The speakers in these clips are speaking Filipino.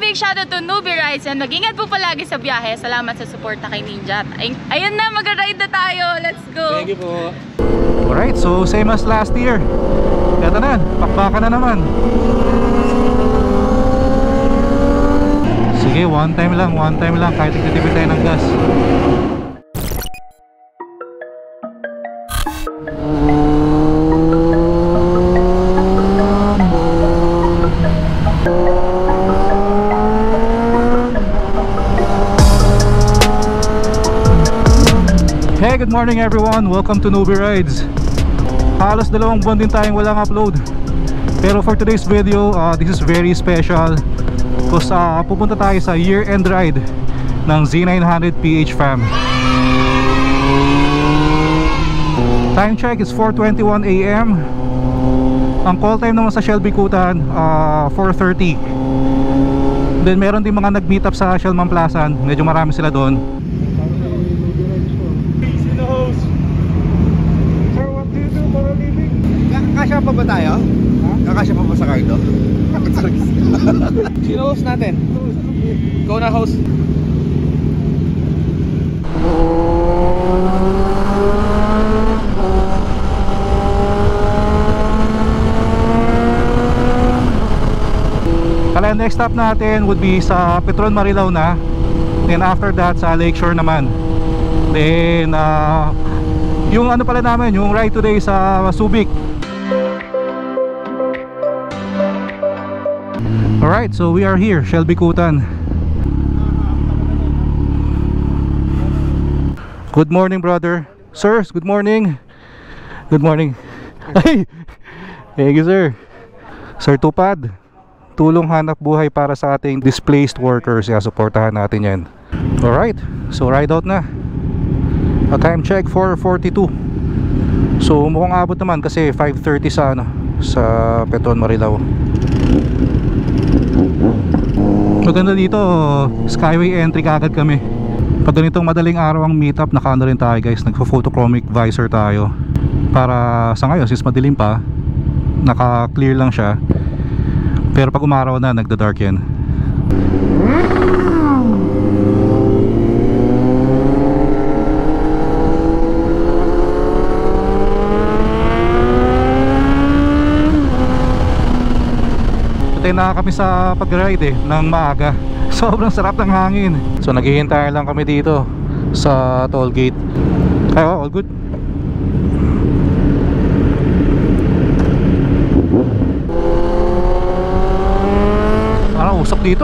big shoutout to Newbie Rides and mag-ingat po palagi sa biyahe. Salamat sa suporta kay Ninja. Ayun na, mag-ride na tayo. Let's go. Thank you po. Alright, so same as last year. Kaya na, pakbaka na naman. Sige, one time lang kahit nagtitipid tayo ng gas. Hey, good morning everyone. Welcome to Newbie Rides. Halos 2 buwan din tayong walang upload. Pero for today's video, this is very special because pupunta tayo sa year-end ride ng Z900 PH fam. Time check is 4:21 AM. Ang call time naman sa Shell Bicutan 4:30. Then meron din mga nag-meet up sa Shell Mamplasan. Medyo marami sila doon. Kakasya pa ba tayo? Ha? Kakasya pa ba sa cardo? Sino host natin? Ikaw na host. Kaya next stop natin would be sa Petron Marilao na. Then after that sa Lakeshore naman. Then yung ano pala namin, yung ride today sa Subic. Alright, so we are here, Shell Bicutan. Good morning, brother. Sirs, good morning. Good morning. Ay, thank you, sir. Sir Tupad, tulong hanap buhay para sa ating displaced workers. Suportahan natin yan. Alright, so ride out na. A time check 4:42. So mukhang abot naman kasi 5:30 sa Petron Marilao. Maganda dito, skyway entry kagad kami. Pag ganitong madaling araw ang meetup, naka-ano rin tayo guys, nagpo-photochromic visor tayo. Para sa ngayon, since madilim pa, naka-clear lang siya. Pero pag umaraw na, nagda-dark yan. Na kami sa pag-ride ng maaga. Sobrang sarap ng hangin. So naghihintay lang kami dito sa toll gate. Ayo, all good. Parang usok dito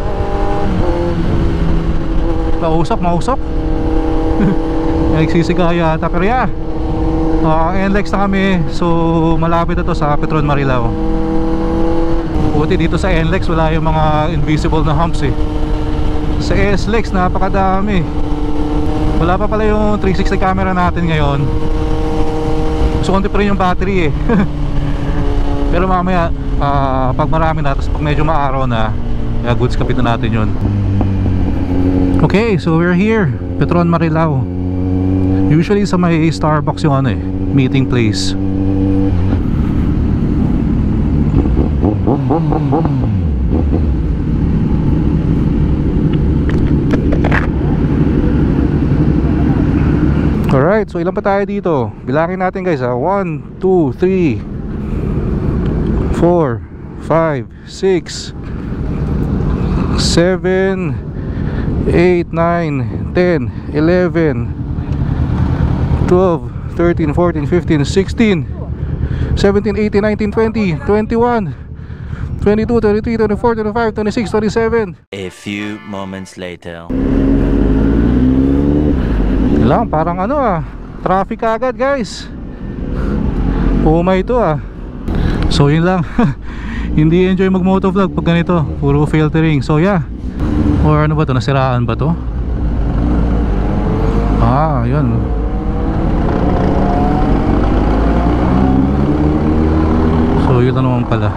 Mausok. Nagsisigaw yata. Pero yeah, NLEX na kami. So malapit na to sa Petron Marilao. Buti dito sa NLEX wala yung mga invisible na humps Sa SLEX napakadami. Wala pa pala yung 360 camera natin ngayon. So konti pa rin yung battery Pero mamaya pag marami na, tapos pag medyo maaraw na, goods kapit na natin yun. Okay, so we're here, Petron Marilao. Usually sa may Starbucks yung meeting place. Alright, so ilan pa tayo dito? Bilangin natin guys 1, 2, 3 4, 5, 6 7 8, 9, 10 11 12, 13, 14, 15, 16 17, 18, 19, 20 21 22, 23, 24, 25, 26, 27. A few moments later. Lang, parang traffic agad guys. Pumay ito So yun lang. Hindi enjoy mag motovlog pag ganito, puro filtering. So yeah. Or ano ba to, nasiraan ba to? Yun. So yun na naman pala.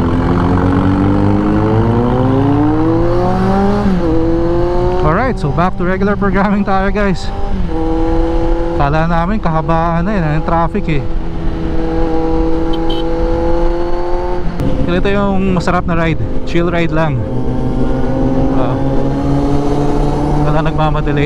Alright, so back to regular programming tayo guys. Kala namin kahabaan na yung traffic Ito yung masarap na ride, chill ride lang. Wala nagmamadali.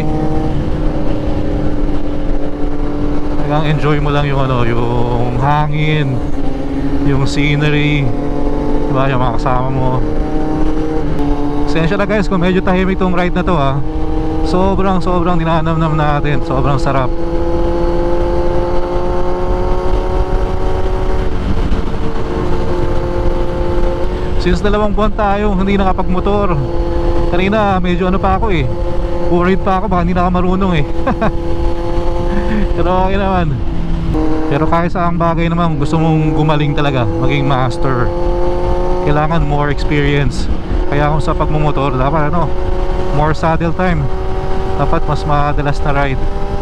Talagang enjoy mo lang yung ano, yung hangin, yung scenery, diba, yung mga kasama mo. Pasensya na guys kung medyo tahimik tong ride na to ha. Sobrang dinanamnam natin. Sobrang sarap. Since 2 buwan tayo hindi nakapagmotor. Kanina medyo ano pa ako eh, worried pa ako baka hindi na ako marunong eh. Pero okay naman. Pero kahit saang bagay naman, gusto mong gumaling talaga, maging master, kailangan more experience. Kaya kung sa pagmumotor dapat ano, more saddle time, dapat mas madalas na ride.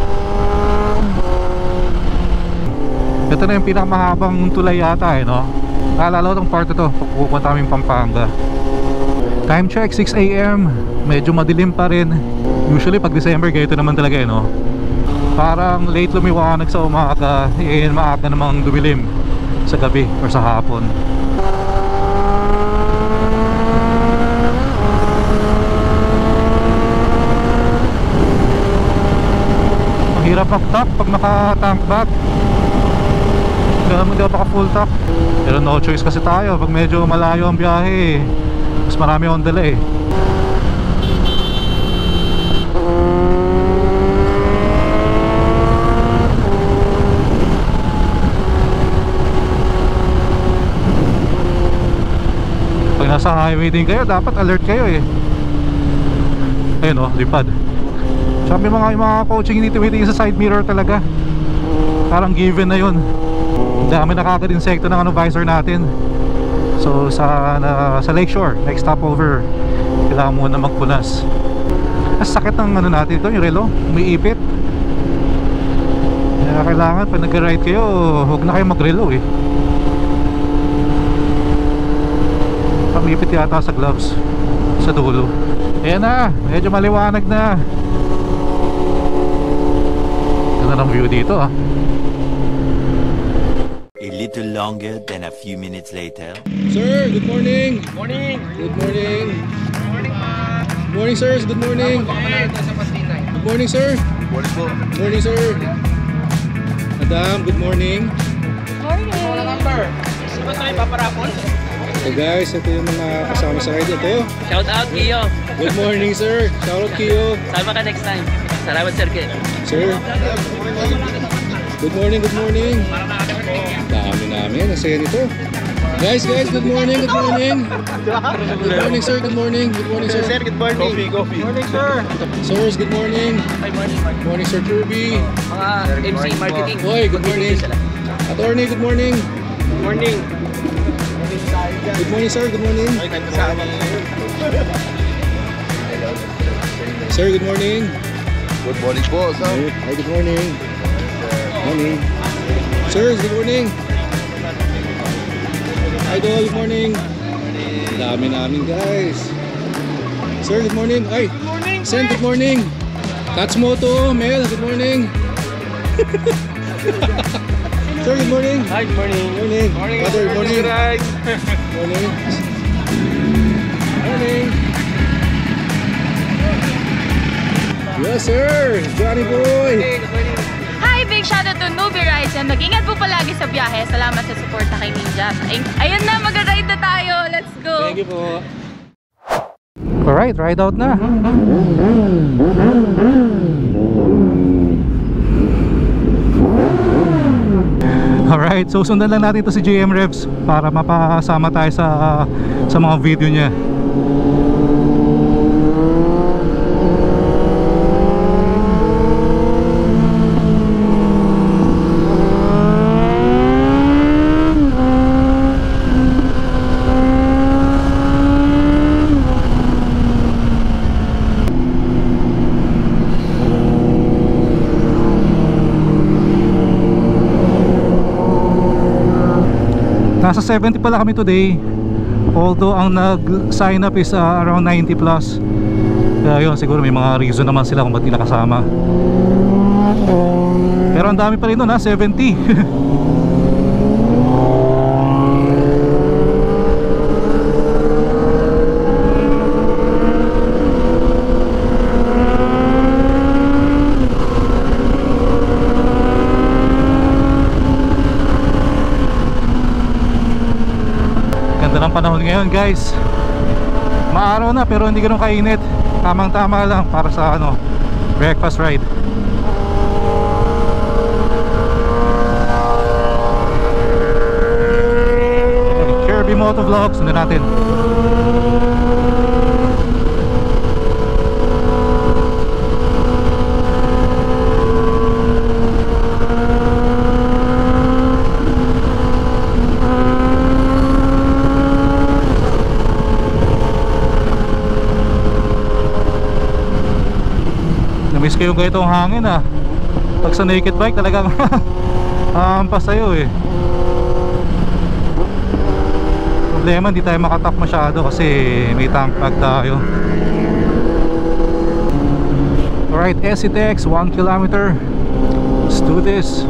Ito na yung pinakamahabang tulay yata eh, no? Naalala ko itong part ito, pupunta kaming Pampanga. Time check 6 AM. Medyo madilim pa rin. Usually pag December ganito naman talaga eh, no? Parang late lumiwanag sa umaga, maaga namang dumilim sa gabi or sa hapon. Ang hirap mag-top pag naka-tank back. Hindi ako full top. Pero no choice kasi tayo. Pag medyo malayo ang biyahe, mas marami akong dala eh. Pag nasa highway din kayo, dapat alert kayo eh. Ayun oh, lipad. Sabi yung mga coaching hindi tumitingin sa side mirror talaga. Parang given na yun. Dami nakaka-insekto ng ano, visor natin. So sa Lakeshore, next stopover, kailangan muna magpunas. Ang sakit ng ano natin ito, yung relo, umiipit. Kaya kailangan pag nag-ride kayo, huwag na kayo mag-relo eh. Pamipit yata sa gloves sa dulo. Ayan na, medyo maliwanag na. Ganda ng view dito ah. A little longer than a few minutes later. Sir, good morning. Good morning. Good morning. Good morning, ma'am. Good morning, sirs. Good morning. Good morning, sir. Good morning, sir. Madam, good morning. So guys, ito yung mga kasama sa ride ito. Shout out Kiyo. Good morning, sir. Shout out Kiyo. Sama ka next time. Salamat sir. Sir. Good morning, good morning. Dami namin, nasaya nito. Guys, good morning, good morning. Good morning, sir, good morning. Good morning, sir. Sir, good morning. Coffee. Good morning, sir. Sirs, good morning. Good morning, Sir Kirby. Mga MC marketing. Hoy, good morning. Attorney, good morning. Good morning. Good morning, sir, good morning. Sir, good morning. Good morning po, sir. Hi, good morning. Morning. Sirs, good morning. Idol, good morning. Dami namin guys. Sir, good morning. Ay, good morning. Sen, good morning. Katsumoto, Mel, good morning. Sir, good morning. Hi, good morning. Morning. Mother, good morning. Morning. Morning. Yes, sir. Johnny boy. Hi, big shoutout to Newbie Rides and mag-ingat po palagi sa biyahe. Salamat sa suporta kay Ninja. Ayun na, mag-ride na tayo. Let's go. Thank you po. Alright, ride out na. Alright, so sundan lang natin ito si JM Revs para mapasama tayo sa mga video niya. Nasa 70 pala kami today. Although ang nag-sign up is around 90 plus. Kaya yun, siguro may mga reason naman sila kung ba't nila kasama. Pero ang dami pa rin nun ha, 70. ngayon guys. Maaraw na pero hindi ganun kainit. Tamang tama lang para sa ano, breakfast ride. Kirby Motovlog, sundan natin. Namiss ko yung ganitong hangin ah. Pag sa naked bike talagang hampas sa'yo eh. Problema, hindi tayo makatap masyado kasi may tank pack tayo. Alright, SCTX 1 kilometer. Let's do this.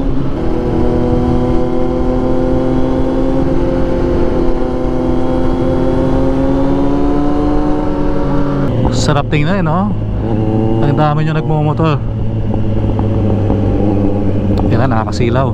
Sarap tingnan eh, no? Ang dami nyo nagmumotor. Yan na, nakakasilaw.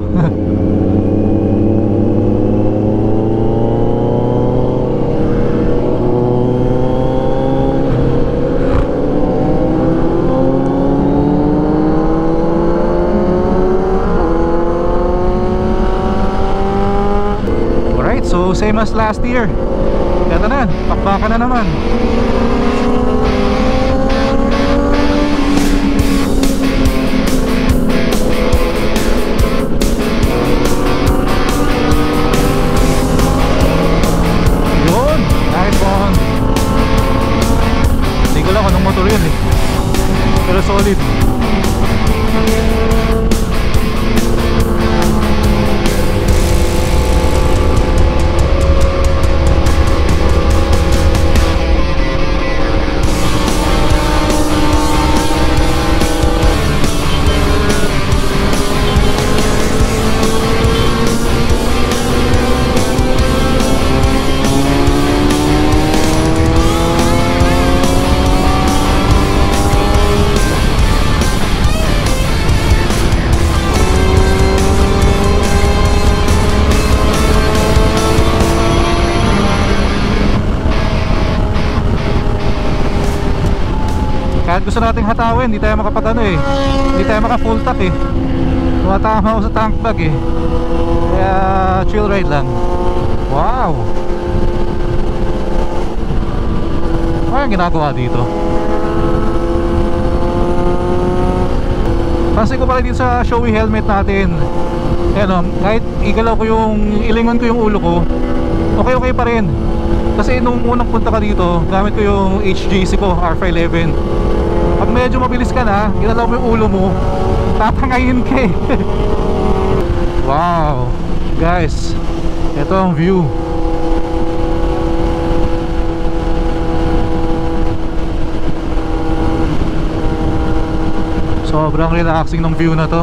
Alright, so same as last year. Ito na, pakbaka na naman. Hindi ko lang anong motor yun eh, pero solid. Kahit gusto nating hatawin, hindi tayo makapag-ano eh, hindi tayo maka full tank eh. Tumatama ako sa tank bag eh. Kaya chill ride lang. Wow, ano yung ginagawa dito? Pansin ko pala dito sa showy helmet natin. Ayan o, kahit igalaw ko yung, ilingon ko yung ulo ko, okay pa rin. Kasi nung unang punta ka dito, gamit ko yung HGC ko, R511. Pag medyo mabilis ka na, ginalaw mo yung ulo mo, tatangayin ka eh. Wow, guys, ito ang view. Sobrang relaxing ng view na to.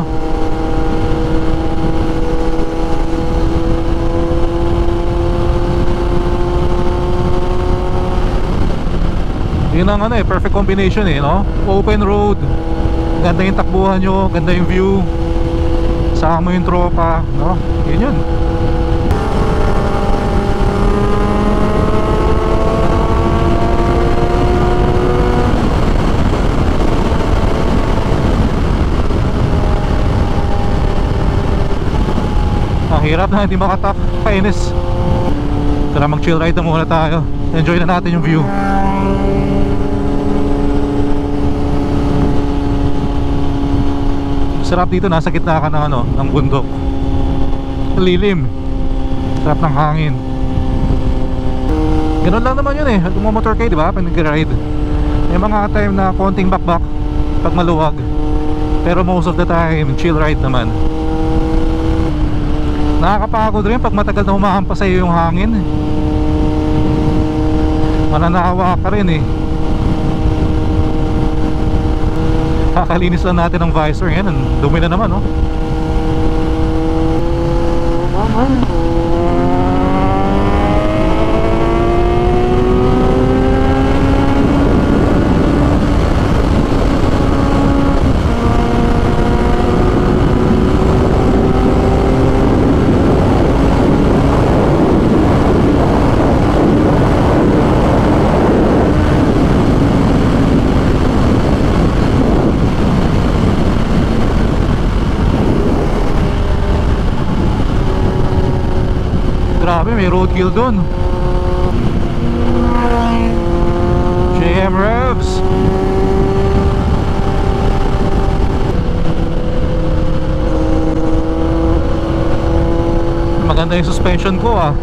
Yun ang ano eh, perfect combination eh, no? Open road, ganda yung takbuhan nyo, ganda yung view, sama yung tropa, no? Yun. Ang hirap na hindi makatap, kainis. Tara, mag chill ride na muna tayo. Enjoy na natin yung view. Sarap dito, nasa gitna ka ng ano, ng bundok. Lilim. Sarap ng hangin. Ganun lang naman yun eh. Kumomotor kayo, di ba? Pag nag-ride. May mga time na konting bakbak pag maluwag. Pero most of the time, chill ride naman. Nakakapagod rin pag matagal na humahampas sa'yo yung hangin. Mananawa ka rin eh. Kakalinis lang natin ang visor. Yan, dumi na naman, no? may roadkill dun. JM Revs. Maganda yung suspension ko ah.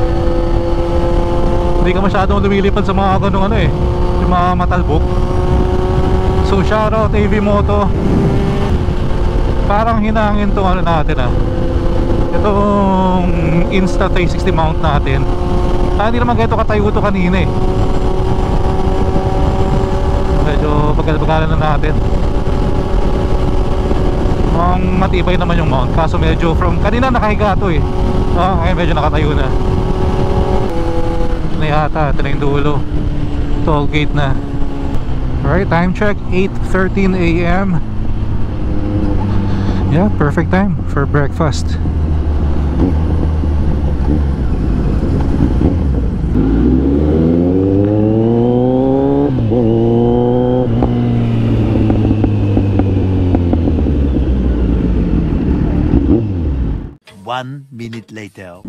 Hindi ka masyadong lumilipad sa mga ganung ano eh, yung mga matalbok. So shoutout AV Moto. Parang hinangin tong ano natin ah, itong Insta360 mount natin. Hindi naman ganito katayo to kanina eh. Medyo bagal-bagalan na natin. Ang matibay naman yung mount, kaso medyo from kanina nakahiga to eh. Ngayon medyo nakatayo na. Na yata, ito na yung dulo. Toll gate na. Alright, time check 8:13 AM. Yeah, perfect time for breakfast. One minute later.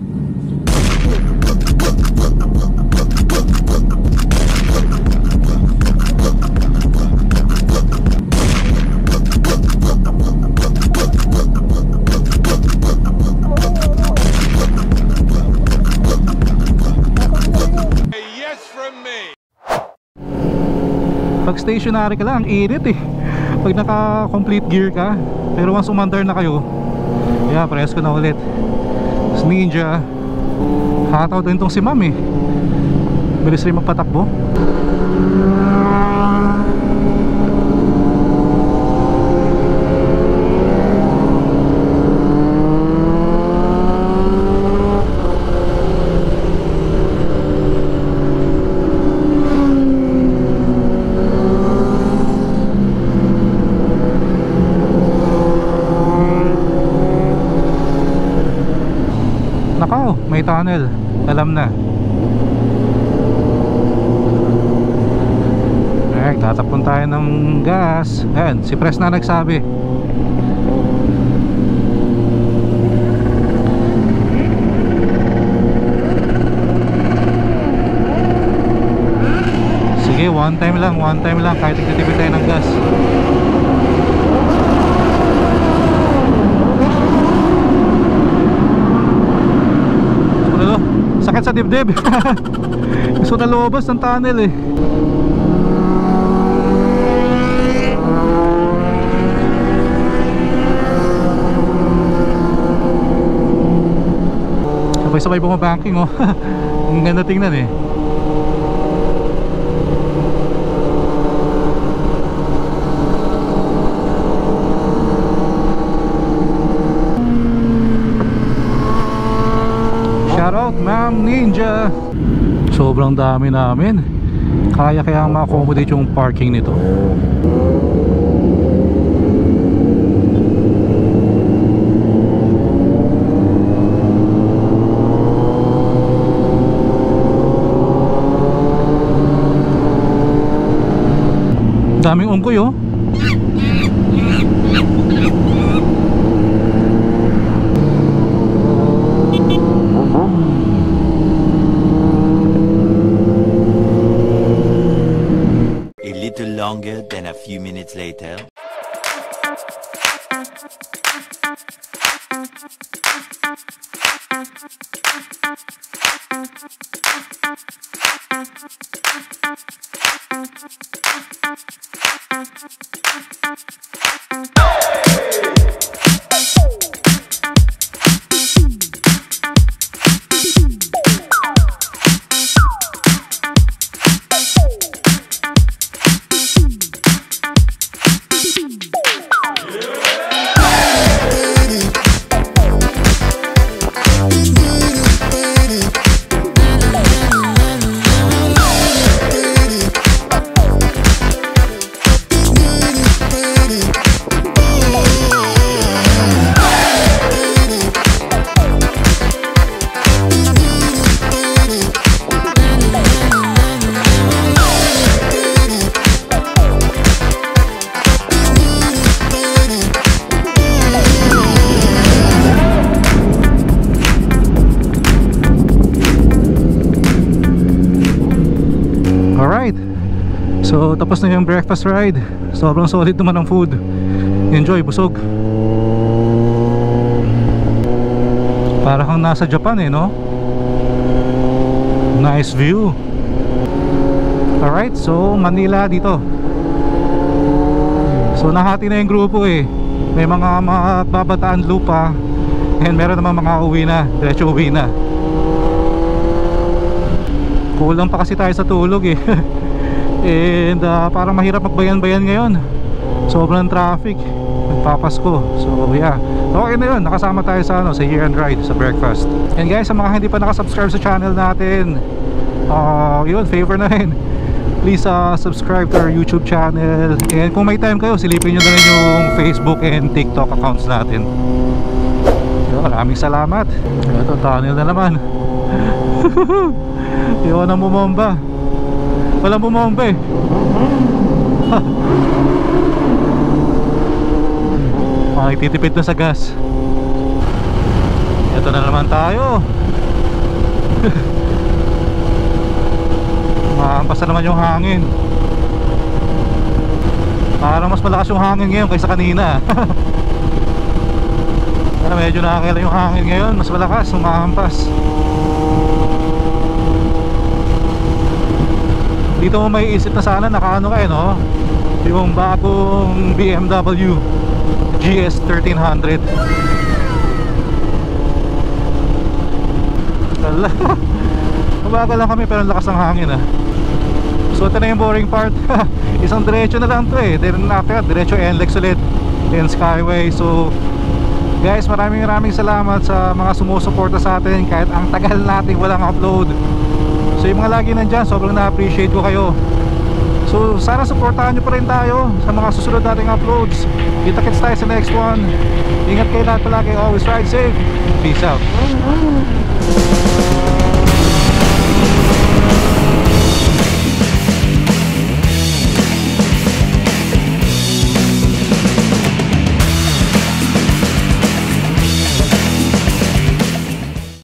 Pag stationary ka lang, ang init eh. Pag naka-complete gear ka. Pero once umandar na kayo, yeah, press ko na ulit. Ninja. Hataw din tong si ma'am eh. Bilis rin magpatakbo. Nakaw, may tunnel. Alam na. Alright, tatapon tayo ng gas. Ayan, si Pres na nagsabi. Sige, one time lang. Kahit nagtitipid tayo ng gas. Sakit sa dibdib. Gusto na lumabas ng tunnel eh. Sabay-sabay bumabanking oh. Ang ganda tingnan eh. Shoutout Ma'am Ninja. Sobrang dami namin. Kaya ma-accommodate yung parking nito. Daming unggoy oh. Longer than a few minutes later. So tapos na yung breakfast ride. Sobrang solid naman ang food. Enjoy, busog. Para kang nasa Japan eh, no? Nice view. Alright, so Manila dito. So nahati na yung grupo eh. May mga magbabataan lupa, and meron naman mga uwi na, diretso uwi na. Kulang pa kasi tayo sa tulog eh. And parang mahirap magbayan-bayan ngayon. Sobrang traffic, nagpapasko. So yeah, okay na yun, nakasama tayo sa, sa year end ride, sa breakfast. And guys, sa mga hindi pa nakasubscribe sa channel natin, yun, favor na rin, please subscribe to our YouTube channel. And kung may time kayo, silipin nyo na rin yung Facebook and TikTok accounts natin. Yun, maraming salamat. Ito, tunnel na naman. Yun ang bumomba. Walang bumomba eh. Nagtitipid na sa gas. Ito na naman tayo. Mahampas na naman yung hangin. Parang mas malakas yung hangin ngayon kaysa kanina. Pero medyo nakakailan yung hangin ngayon. Mas malakas, humahampas. Dito mo may isip na sana nakaano kayo, no? Yung bagong BMW GS 1300. Wala. Mabagal lang kami pero lakas ng hangin ah. So ito na yung boring part. Isang diretso na lang to eh. Then after that, diretso NLEX ulit and Skyway. So guys, maraming salamat sa mga sumusuporta sa atin kahit ang tagal natin walang upload. So yung mga lagi nandyan, sobrang na-appreciate ko kayo. So sana supportahan nyo pa rin tayo sa mga susunod nating uploads. Kita-kits tayo sa next one. Ingat kayo lahat palagi. Always ride safe. Peace out.